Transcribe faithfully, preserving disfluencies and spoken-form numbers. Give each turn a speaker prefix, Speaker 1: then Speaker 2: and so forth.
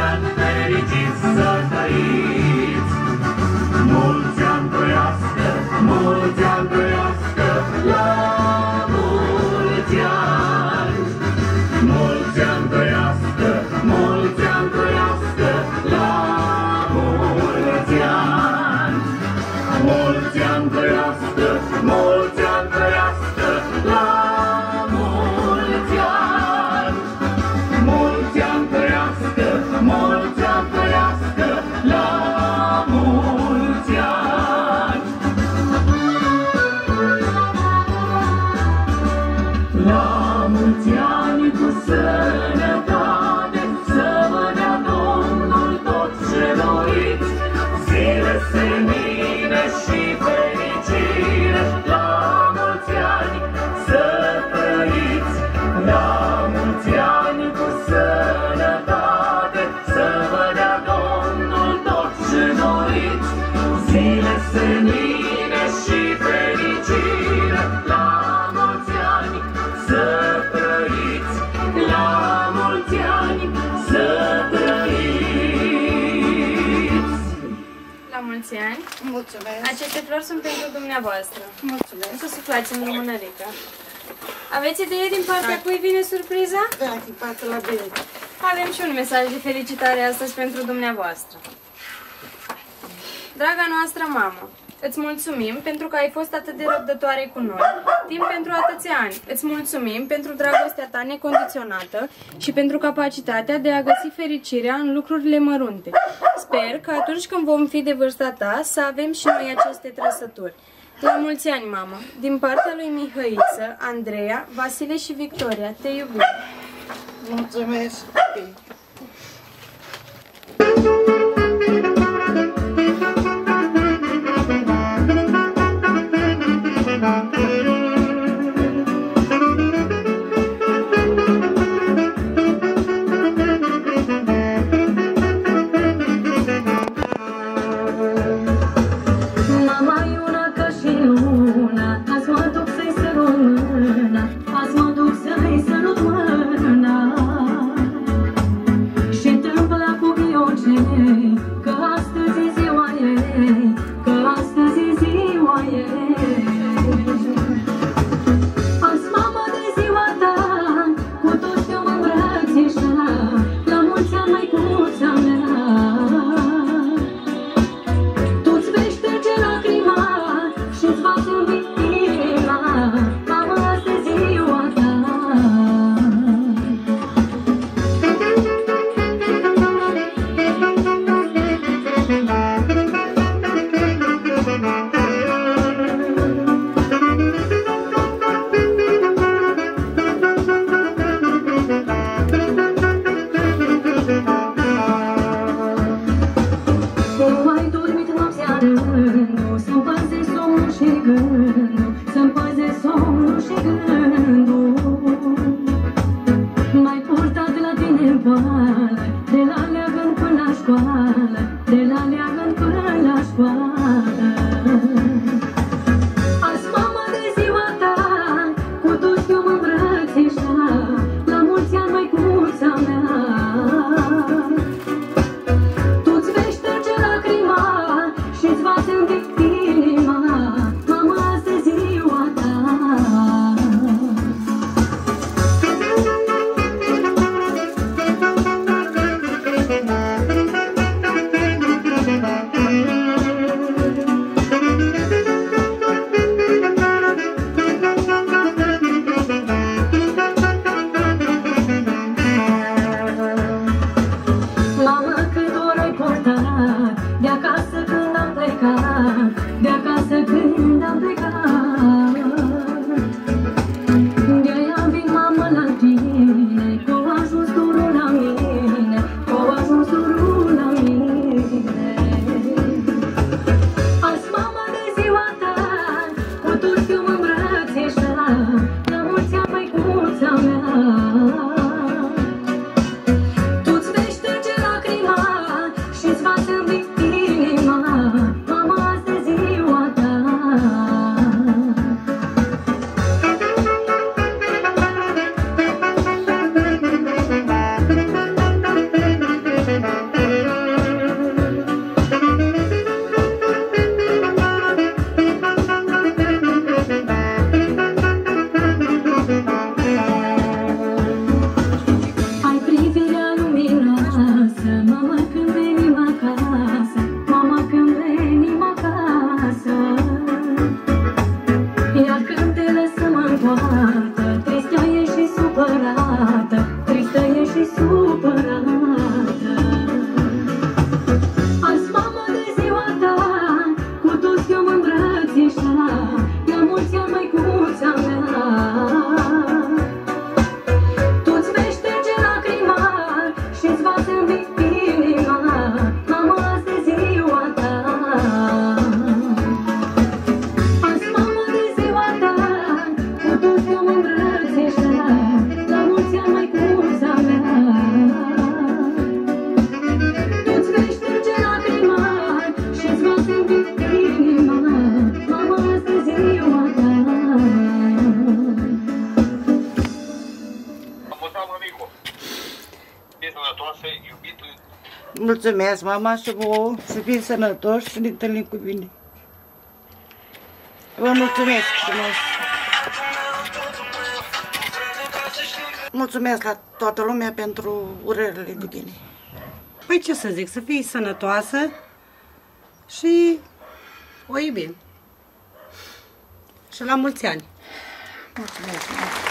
Speaker 1: ani fericiți să trăiți. Mulți ani trăiască, mulți ani trăiască, la mulți ani. Mulți ani trăiască, mulți ani trăiască, la mulți ani. Mulți ani trăiască, mulți ani trăiască, la mulți ani. Mulți ani trăiască, mulți ani trăiască, la mulți ani. La mulți ani cu sănătate, să vă dea Domnul tot ce doriți, zile senine și fericire. La mulți ani să trăiți, la mulți ani cu sănătate, să vă dea Domnul tot ce doriți, zile senine și fericire. La mulți ani să trăiți, la mulți ani să trăiți.
Speaker 2: La mulți ani!
Speaker 3: Mulțumesc!
Speaker 2: Aceste flori sunt pentru dumneavoastră.
Speaker 3: Mulțumesc!
Speaker 2: Să suflați în lumânărică. Aveți idee din partea cui vine surpriza?
Speaker 3: Da, din partea la bine.
Speaker 2: Avem și un mesaj de felicitare astăzi pentru dumneavoastră. Draga noastră mamă, îți mulțumim pentru că ai fost atât de răbdătoare cu noi, timp pentru atâția ani. Îți mulțumim pentru dragostea ta necondiționată și pentru capacitatea de a găsi fericirea în lucrurile mărunte. Sper că atunci când vom fi de vârsta ta să avem și noi aceste trăsături. La mulți ani, mamă! Din partea lui Mihăiță, Andreea, Vasile și Victoria, te iubim!
Speaker 3: Mulțumesc!
Speaker 4: Mama e una ca și luna, azi mă duc să-i sărut mâna, azi mă duc să-i sărut mâna.
Speaker 3: Mulțumesc, mama, și vouă, să fii sănătoși și să ne întâlnim cu bine. Vă mulțumesc frumos. Mulțumesc la toată lumea pentru urările de bine.
Speaker 5: Păi ce să zic, să fii sănătoasă și o iubim. Și la mulți ani.
Speaker 3: Mulțumesc.